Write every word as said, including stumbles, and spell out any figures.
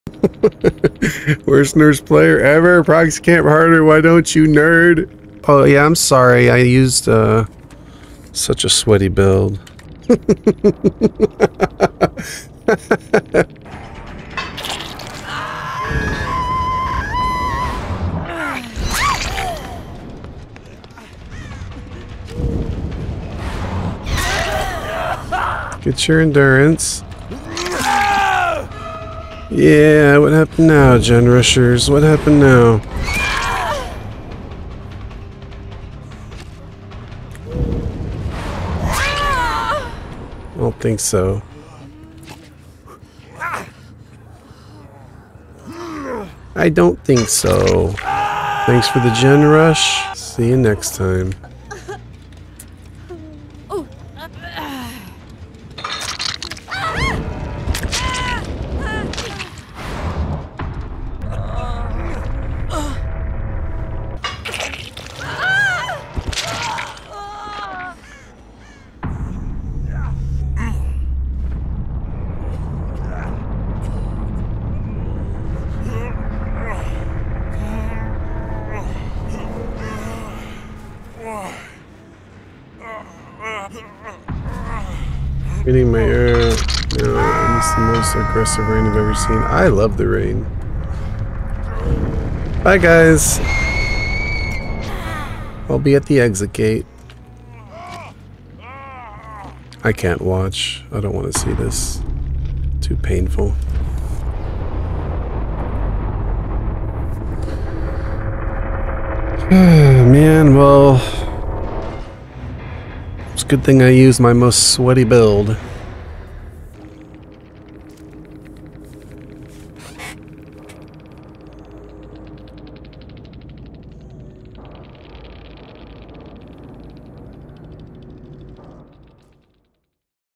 Worst nurse player ever. Proxy camp harder. Why don't you, nerd? Oh yeah, I'm sorry. I used uh, such a sweaty build. Get your endurance. Yeah, what happened now, Gen Rushers? What happened now? I don't think so. I don't think so. Thanks for the Gen Rush. See you next time. Getting my air. No, it's the most aggressive rain I've ever seen. I love the rain. Bye, guys. I'll be at the exit gate. I can't watch. I don't want to see this. Too painful. Man, well, it's a good thing I used my most sweaty build.